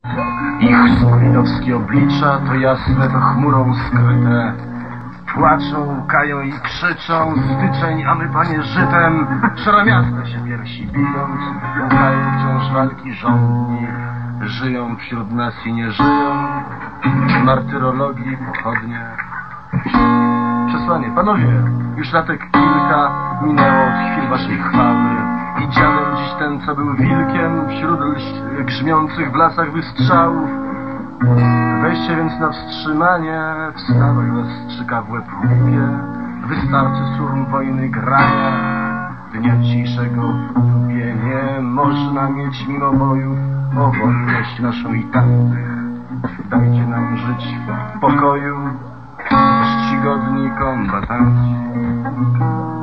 Ich skolidowskie oblicza to jasne, to chmurą skryte. Płaczą, łkają i krzyczą, styczeń, a my, panie, żytem. Szare miasto się piersi bijąc, łukają wciąż walki żołni. Żyją wśród nas i nie żyją, martyrologii, pochodnie. Przesłanie, panowie, już latek kilka minęło od chwil waszej chwały. I dziadem dziś ten, co był wilkiem wśród grzmiących w lasach wystrzałów. Weźcie więc na wstrzymanie, wstawaj was strzyka w łeb głupie. Wystarczy surm wojny grania, dnia dzisiejszego w dupie. Nie można mieć mimo bojów o wolność naszą i tamtych. Dajcie nam żyć w pokoju, czcigodni kombatanci.